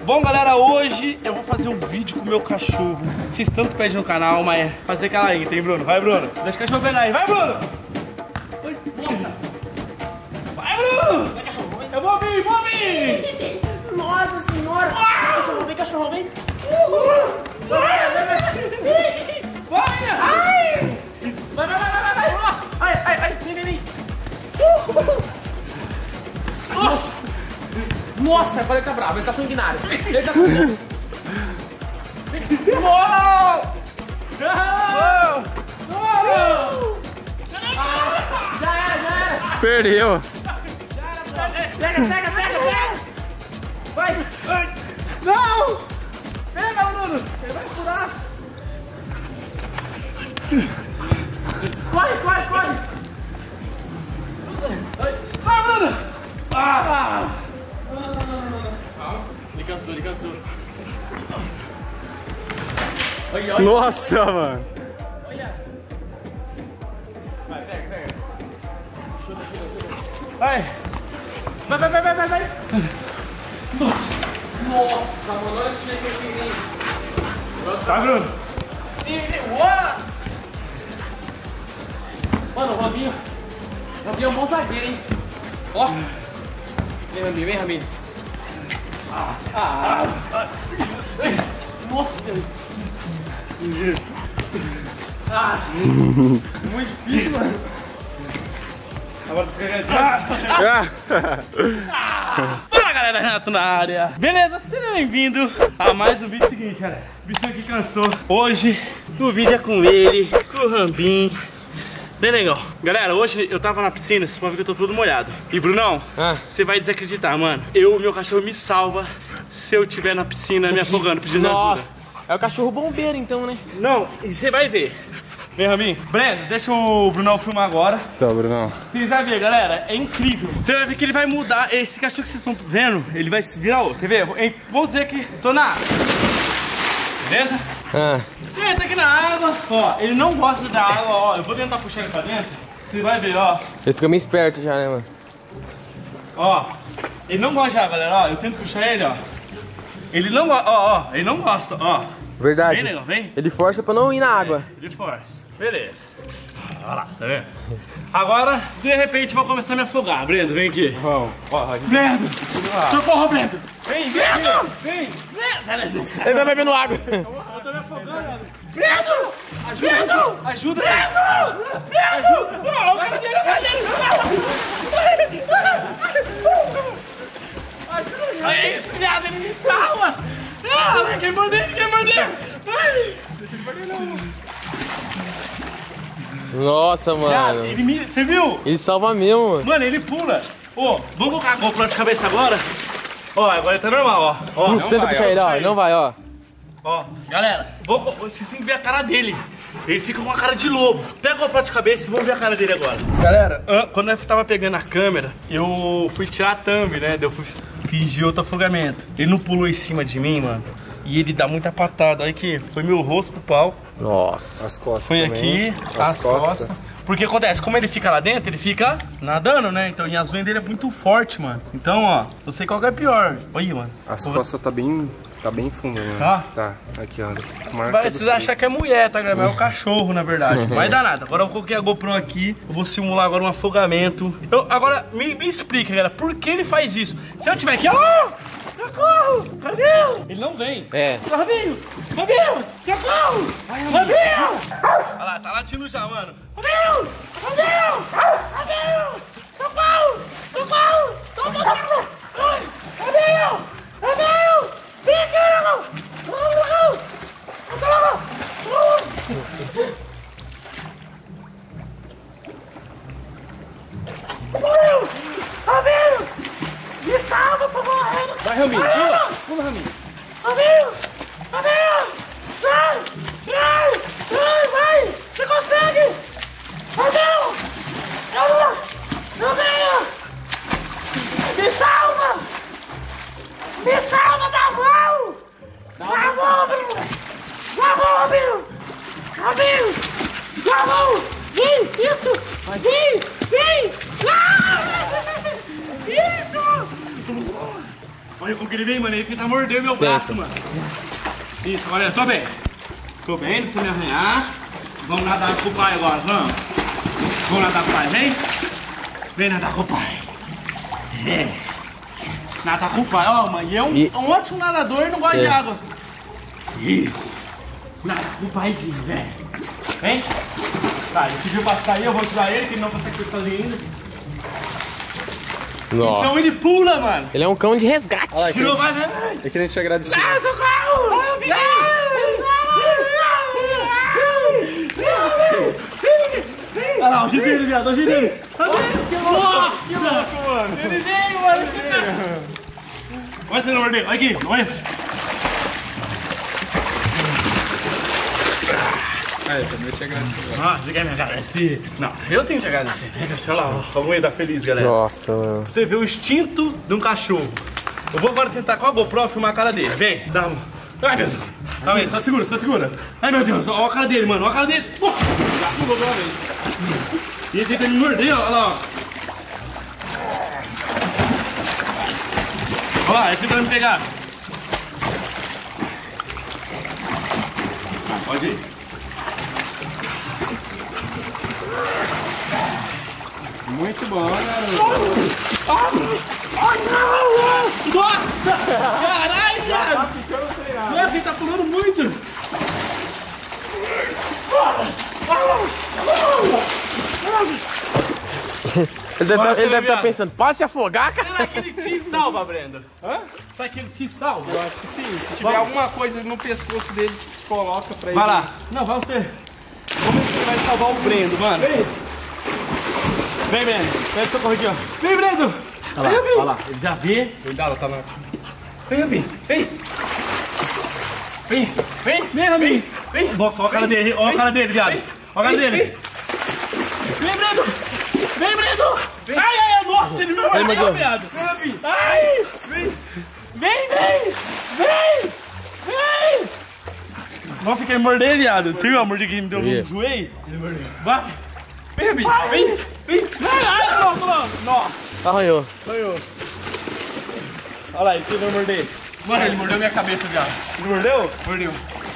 Bom, galera, hoje eu vou fazer um vídeo com o meu cachorro. Vocês tanto pedem no canal, mas é fazer aquela aí, tem, Bruno? Vai, Bruno. Deixa o cachorro pegar aí. Vai, Bruno. Nossa. Vai, Bruno. Vai, cachorro. Eu vou vir, vou vir. Nossa senhora. Cachorro, vem, cachorro, vem. Vai. Ai. Vai. Ai. Vem. Nossa, agora ele tá bravo, ele tá sanguinário. Ele tá com... Já era. Perdeu. Pega. Vai. Não. Pega, Bruno. Ele vai furar. Corre. Vai, Bruno. Ele cansou. Nossa, mano. Olha. Vai, pega. Chuta. Vai. Vai. Nossa, mano, olha esse tiro que ele fez aí. Vai, Bruno. Mano, o Rambinho é um bom zagueiro, hein? Ó. Vem, Rambinho. Nossa, Deus. Muito difícil, mano. Agora você quer Fala, galera, Renato na área. Beleza, seja bem-vindo a mais um vídeo seguinte, galera. O bichinho aqui cansou. Hoje o vídeo é com ele, com o Rambinho. Bem legal. Galera, hoje eu tava na piscina, vocês podem ver que eu tô todo molhado. E Brunão, você vai desacreditar, mano. Meu cachorro me salva se eu estiver na piscina me afogando, pedindo ajuda. É o cachorro bombeiro então, né? Não, e você vai ver. Vem, Rambinho. Breno, deixa o Brunão filmar agora. Tá, Brunão. Vocês vão ver, galera, é incrível. Você vai ver que ele vai mudar. Esse cachorro que vocês estão vendo, ele vai virar outro. Quer ver? Vou dizer que tô na água. Beleza? Ele tá aqui na água. Ó, ele não gosta da água, ó. Eu vou tentar puxar ele pra dentro. Você vai ver, ó. Ele fica meio esperto já, né, mano? Ó, ele não gosta de água, galera, ó. Eu tento puxar ele, ó. Ele não gosta, ó. Ele não gosta, ó. Verdade. Vem, negão, vem. Ele força pra não ir na água. Ele força. Beleza. Olha lá, tá vendo? Agora, de repente, vou começar a me afogar. Brendo, vem aqui. Vamos. Brendo! Socorro, Brendo! Vem! Brendo! Vem! Ele vai bebendo água. Eu tô me afogando. Brendo! Ajuda! Brendo! Ajuda! O cara dele! É isso, viado! Ele me salva! Quem morder! Deixa ele morder, não. Nossa, mano. Você viu? Ele salva mesmo, mano. Mano, ele pula. Ô, vamos colocar a GoPro de cabeça agora? Ó, agora ele tá normal, ó. Tenta puxar ele, ó. Não vai, ó. Ó, galera, vocês têm que ver a cara dele. Ele fica com a cara de lobo. Pega a GoPro de cabeça e vamos ver a cara dele agora. Galera, quando eu tava pegando a câmera, eu fui tirar a thumb, né? Eu fui fingir outro afogamento. Ele não pulou em cima de mim, mano. E ele dá muita patada. Olha aqui, foi meu rosto pro pau. Nossa. As costas foi também. Aqui, as costas. Porque acontece, como ele fica lá dentro, ele fica nadando, né? Então, e a unha dele é muito forte, mano. Então, ó, não sei qual que é pior. Olha, mano. As costas tá bem fundo, mano. Tá? Aqui, ó. Vai precisar achar que é mulher, tá, galera? Mas é o cachorro, na verdade. Não vai dar nada. Agora eu coloquei a GoPro aqui. Eu vou simular agora um afogamento. Agora, me explica, galera, por que ele faz isso? Se eu tiver aqui, ó... Socorro! Cadê? Ele não vem. Rambinho! Socorro! Rambinho! Olha lá, tá latindo já, mano. Rambinho! Socorro! Rambinho! Vem aqui, irmão! Rambinho! Me salva, tô morrendo! Vai, Rambinho, pula, Rambinho! Rambinho! Vai! Você consegue! Rambinho! Me salva! Dá a mão! Rambinho! Vem! Isso! Vem! Ah! Isso! Viu como que ele vem, mano? Ele tenta morder meu braço, mano. Isso, agora eu tô bem. Tô bem, não precisa me arranhar. Vamos nadar com o pai agora, vamos. Vamos nadar com o pai, vem. Vem nadar com o pai. É. Nadar com o pai, ó, mãe. É um ótimo nadador e não gosta de água. Isso. Nada com o paizinho, vem. Vem. Tá, ele pediu pra sair, eu vou tirar ele, que ele não consegue ser sozinho ainda. Nossa. Então ele pula, mano. Ele é um cão de resgate. Tirou, vai. Eu queria te agradecer. Ah, socorro! Olha lá, o jeito dele, viado, o jeito dele. Nossa, que louco, mano. Ele veio, mano. Olha você não morder, olha aqui, olha. Eu também te agradecer. Ah, você quer me agradecer? Não, eu tenho que te agradecer. Deixa lá, ó. Vamos aí, tá feliz, galera. Nossa, mano. Você vê o instinto de um cachorro. Eu vou agora tentar com a GoPro filmar a cara dele. Vem, dá uma. Ai, meu Deus. Calma aí, só segura. Ai, meu Deus, olha a cara dele, mano. Olha a cara dele. Já pulou de uma vez. E ele tenta me morder, ó. Olha lá, ó. Olha lá, ele tenta me pegar. Pode ir. Muito bom, né? Ai, não! Nossa! Caralho, cara! Nossa, ele tá pulando muito! Ele deve estar pensando, pode se afogar, cara? Será que ele te salva, Brendo? Hã? Será que ele te salva? Eu acho que sim. Se tiver alguma coisa no pescoço dele, coloca pra ele. Vai lá. Não, vai você. Vamos ver se ele vai salvar o Brendo, mano. Vem, Brendo. Pega o socorro aqui, ó. Vem, Brendo. Olha lá. Ele já vê. Cuidado, tá na... Vem, Rabin. Vem. Vem, Rabin. Vem. Nossa, olha a cara dele. Olha a cara dele, viado. Olha a cara dele. Vem, Brendo. Ai, nossa, ele me mordeu, viado. Vem, Rabin. Ai. Vem. Nossa, quer morder, viado. Você viu a mordida que ele me deu no joelho? Ele mordeu. Vai. Vem, Rabin. Vem. Ai, não. Nossa. Arranhou. Olha lá, ele tentou morder. Mano, ele mordeu minha cabeça, viado. Ele mordeu? Mordeu.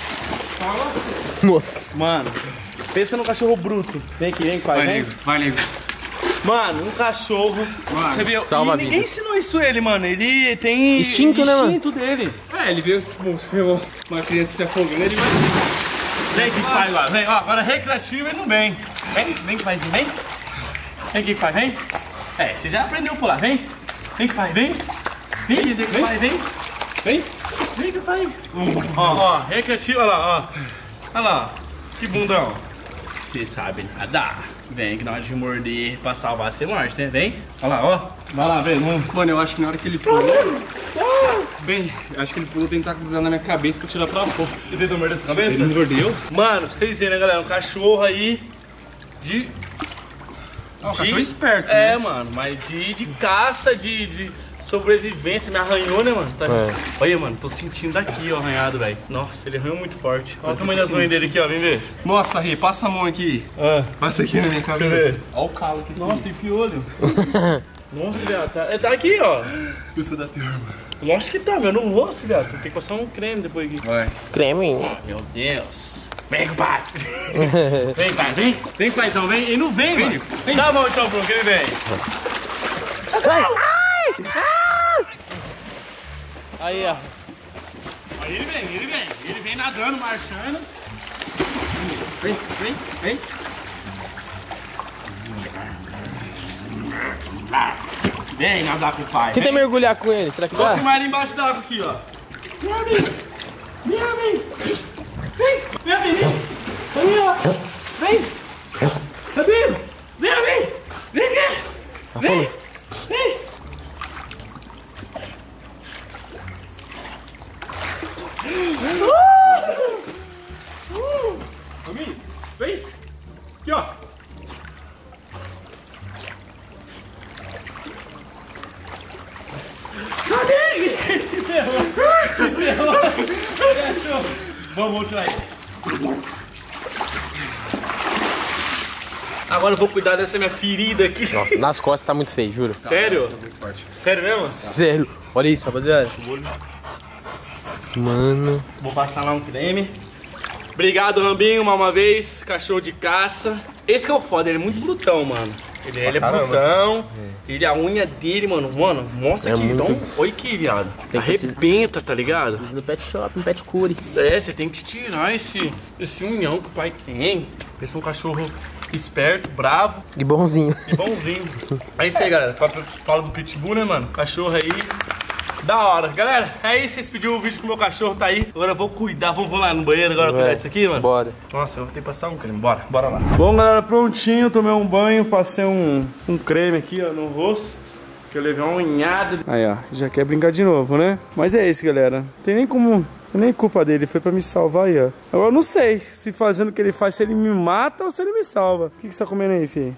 Nossa. Mano, pensa num cachorro bruto. Vem aqui, vem, pai, vem. Vai, nego. Mano, um cachorro. Mano, você viu? salva E ninguém vidas. ensinou isso a ele, mano. Ele tem Instinto, né, mano? instinto dele. Ele veio, tipo, se ferrou uma criança se afogando, ele vai... Vem que pai lá, vem. Ó, agora recreativo ele não vem. Vem que pai, vem. Vem que pai, vem. É, você já aprendeu a pular, vem. Vem que pai, vem. Vem que pai, vem. Vem que pai. Ó, recreativo, olha lá, ó. Olha lá, que bundão. Você sabe nadar. Vem que na hora de morder pra salvar você morte, né? Vem. Olha lá, ó. Vai lá, vem. Mano, eu acho que na hora que ele pulou... Bem, acho que ele pulou tentar cruzar na minha cabeça pra tirar pra fora. Ele tentou morder essa cabeça? Ele me mordeu? Mano, pra vocês verem, né, galera? Um cachorro aí de... Um cachorro esperto, É, né? mano, mas de caça, de sobrevivência. Me arranhou, né, mano? Tá... Olha, mano, tô sentindo daqui, ó, arranhado, velho. Nossa, ele arranhou muito forte. Olha o tamanho das unhas dele aqui, ó, vem ver. Nossa, Rê, passa a mão aqui. Passa aqui na minha cabeça. ver. Olha o calo que Nossa, tem piolho. Nossa, viado, tá aqui, ó. Isso dá pior, mano. Lógico que tá, meu, no rosto, viado. Tem que passar um creme depois aqui. Vai. Creme. Meu Deus. Vem, pai. Vem, pai, vem. Vem, paizão, vem. Ele não vem, mano. Tá bom, então, Bruno, que ele vem. Aí, ó. Aí ele vem nadando, marchando. Vem. Vem nadar com o pai. Tenta mergulhar com ele, será que Vou dá? filmar ele embaixo da água aqui, ó. Vem, amigo. Vem. Vem, ó. Vem. Amigo. Vem aqui. Vem. Amigo, vem. Aqui, ó. Se ferrou. Vamos tirar ele. Agora eu vou cuidar dessa minha ferida aqui. Nossa, nas costas tá muito feio, juro. Sério? Tá muito forte. Sério mesmo? Sério. Olha isso, rapaziada. Mano. Vou passar lá um creme. Obrigado, Rambinho, mais uma vez. Cachorro de caça. Esse que é o foda, ele é muito brutão, mano. Ele é brutão. Ele, a unha dele, mano, mostra aqui. muito... Então, olha aqui, viado. Tem que Arrebenta, tá ligado? No pet shop, no pet cure. É, você tem que tirar esse unhão que o pai tem. Esse é um cachorro esperto, bravo E bonzinho. e bonzinho. É isso aí, galera. Fala do Pitbull, né, mano? Cachorro aí. Da hora. Galera, é isso. Vocês pediram o vídeo que o meu cachorro tá aí. Agora eu vou cuidar. Vamos lá no banheiro agora cuidar disso aqui, mano? Bora. Nossa, eu vou ter que passar um creme. Bora lá. Bom, galera, prontinho. Tomei um banho. Passei um creme aqui, ó, no rosto. Que eu levei uma unhada. Aí, ó. Já quer brincar de novo, né? Mas é isso, galera. Não tem nem como... Nem culpa dele, foi pra me salvar aí, ó. Agora eu não sei se fazendo o que ele faz, se ele me mata ou se ele me salva. O que você tá comendo aí, filho?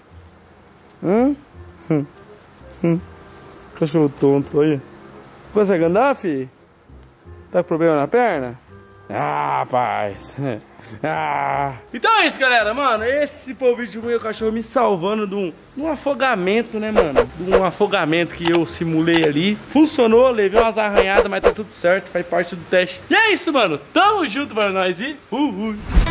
Cachorro tonto, aí. Consegue andar, filho? Tá com problema na perna? Ah, rapaz. Então é isso, galera, mano. Esse foi o vídeo do meu cachorro me salvando de um afogamento, né, mano? De um afogamento que eu simulei ali. Funcionou, levei umas arranhadas, mas tá tudo certo, faz parte do teste. E é isso, mano. Tamo junto, mano, nós e...